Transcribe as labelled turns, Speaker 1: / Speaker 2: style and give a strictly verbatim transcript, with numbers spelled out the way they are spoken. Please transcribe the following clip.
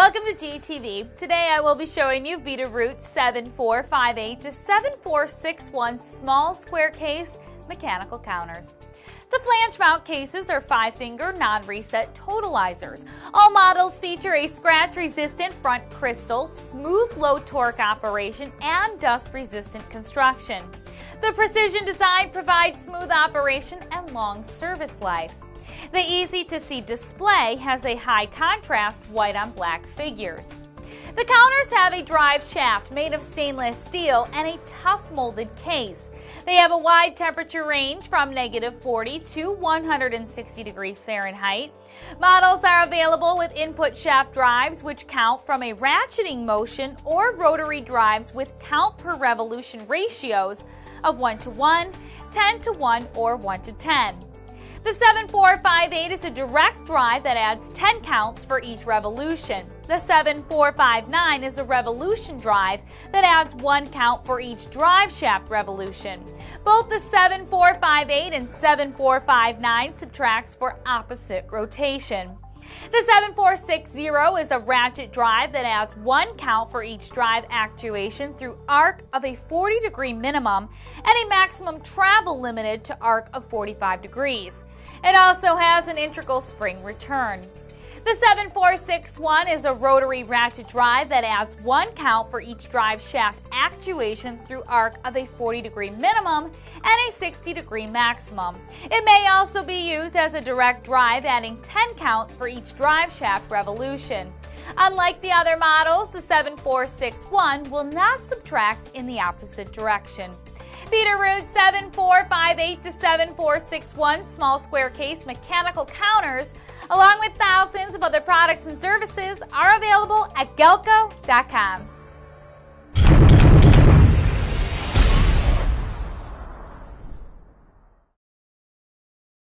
Speaker 1: Welcome to G T V. Today I will be showing you Veeder-Root seven four five eight to seven four six one small square case mechanical counters. The flange mount cases are five-finger non-reset totalizers. All models feature a scratch-resistant front crystal, smooth low-torque operation, and dust-resistant construction. The precision design provides smooth operation and long service life. The easy-to-see display has a high-contrast white-on-black figures. The counters have a drive shaft made of stainless steel and a tough molded case. They have a wide temperature range from negative forty to one hundred sixty degrees Fahrenheit. Models are available with input shaft drives which count from a ratcheting motion or rotary drives with count per revolution ratios of one to one, ten to one, or one to ten. The seven four five eight is a direct drive that adds ten counts for each revolution. The seven four five nine is a revolution drive that adds one count for each drive shaft revolution. Both the seven four five eight and seven four five nine subtracts for opposite rotation. The seven four six zero is a ratchet drive that adds one count for each drive actuation through arc of a forty degree minimum and a maximum travel limited to arc of forty-five degrees. It also has an integral spring return. The seven four six one is a rotary ratchet drive that adds one count for each drive shaft actuation through arc of a forty degree minimum and a sixty degree maximum. It may also be used as a direct drive, adding ten counts for each drive shaft revolution. Unlike the other models, the seven four six one will not subtract in the opposite direction. Veeder-Root seven four five eight to seven four six one small square case mechanical counters, along with thousands of other products and services, are available at Galco dot com.